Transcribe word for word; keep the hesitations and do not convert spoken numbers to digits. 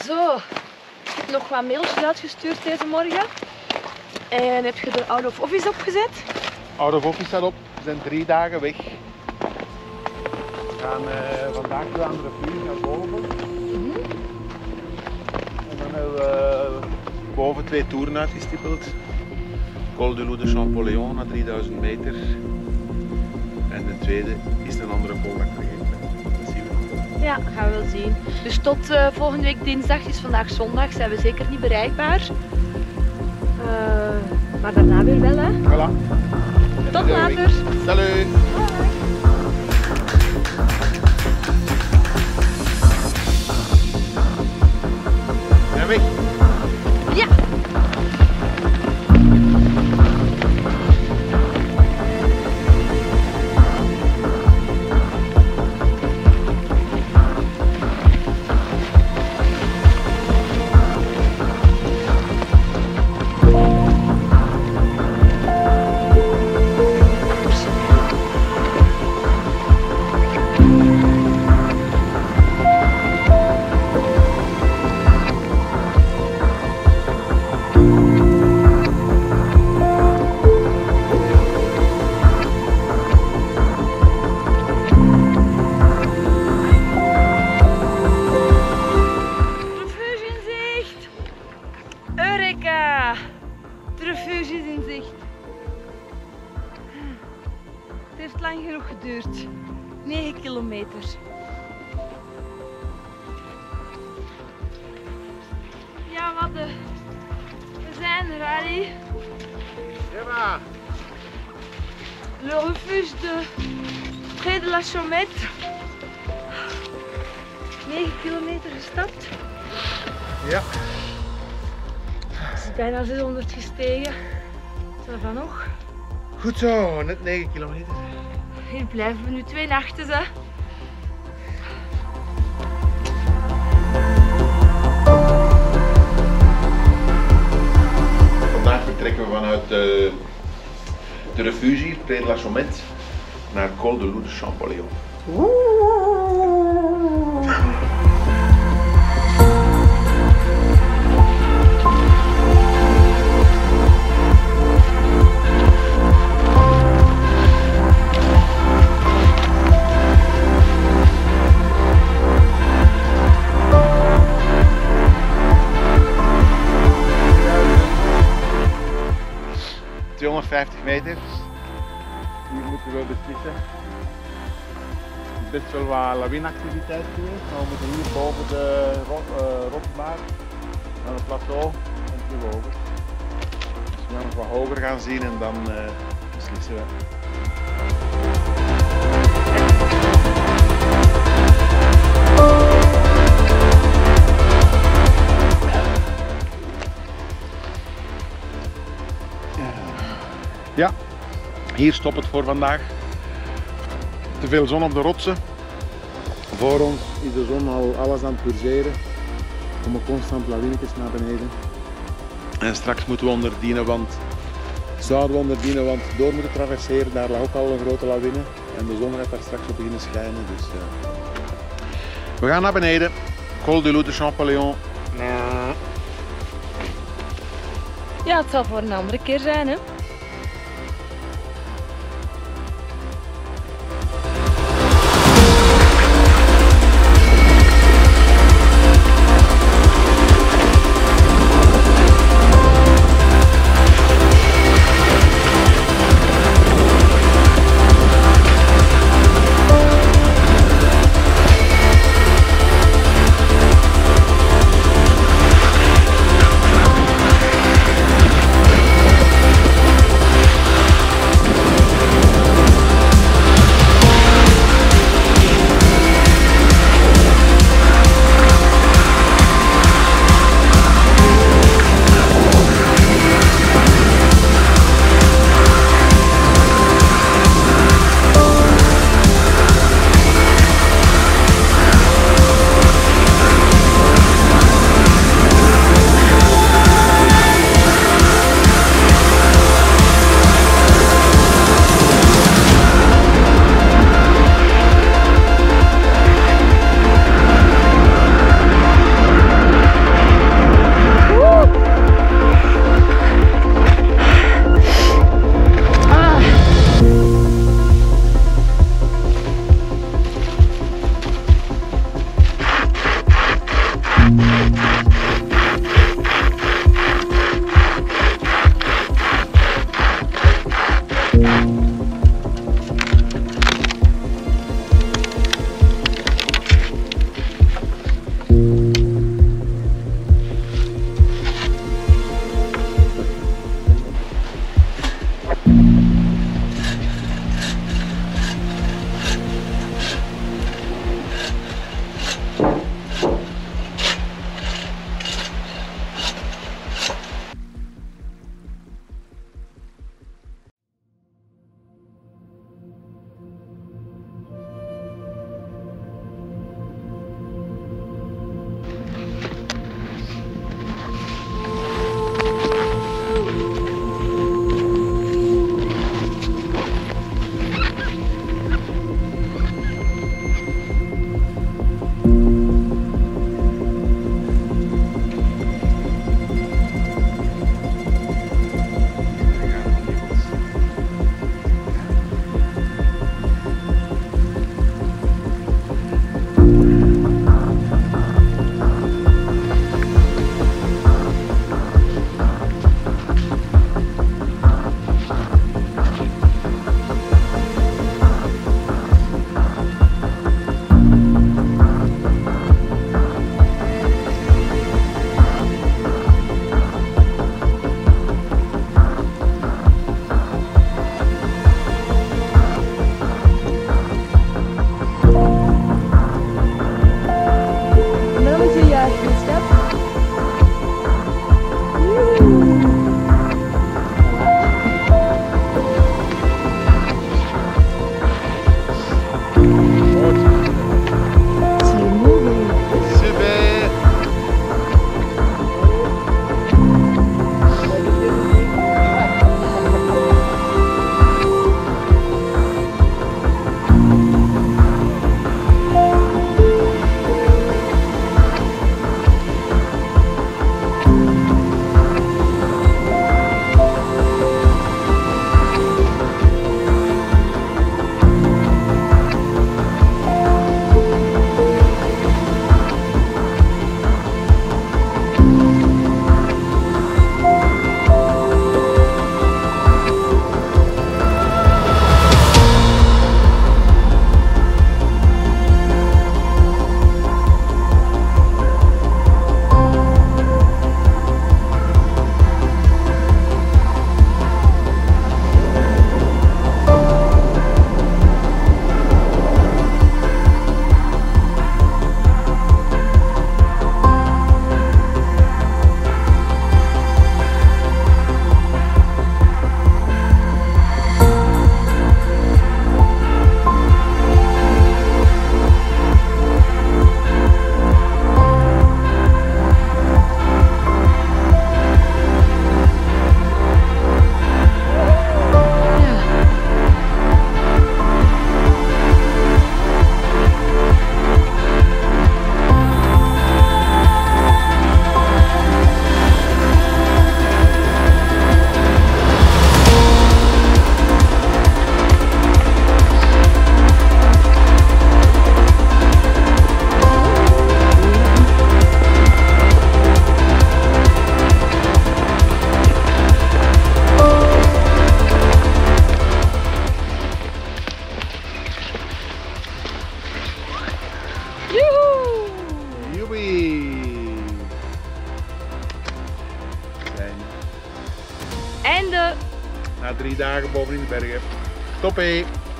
Zo, ik heb nog wat mailtjes uitgestuurd deze morgen. En heb je de out of office opgezet? Out of office staat op. We zijn drie dagen weg. We gaan uh, vandaag weer aan de rivier naar boven. Mm-hmm. En dan hebben we uh, boven twee toeren uitgestippeld. Col du Loup de Champollion na drieduizend meter. En de tweede is een andere col dat ik vergeten ben. Dat zien we. Ja, gaan we wel zien. Dus tot uh, volgende week dinsdag, is vandaag zondag, zijn we zeker niet bereikbaar. Uh, maar daarna weer wel, hè? Voilà. Tot later. Salut. Zijn we weg? Ja. De refuge is in zicht. Het heeft lang genoeg geduurd. negen kilometer. Ja, wat de... We zijn er, Ali. Ja. Le refuge de près de la Chaumette. negen kilometer gestapt. Ja. Het is bijna zeshonderd gestegen. Zo van nog. Goed zo, net negen kilometer. Hier blijven we nu twee nachten, hè. Vandaag vertrekken we vanuit de, de refugie, Près de la Chaumette, naar Col du Loup de Champollion. tweehonderdvijftig meter. Hier moeten we beslissen. Er is best wel wat lawineactiviteit geweest, maar we moeten hier boven de uh, rotsbaar naar het plateau en terug over. Dus we gaan nog wat hoger gaan zien en dan uh, beslissen we. Ja, hier stopt het voor vandaag. Te veel zon op de rotsen. Voor ons is de zon al alles aan het purgeren. We komen constant lawinetjes naar beneden. En straks moeten we onderdienen, want zouden we onderdienen, want door moeten traverseren, daar lag ook al een grote lawine. En de zon gaat daar straks op beginnen schijnen. Dus, uh... we gaan naar beneden. Col du Loup de Champollion. Ja, het zal voor een andere keer zijn, hè. drie dagen boven in de bergen. Toppie!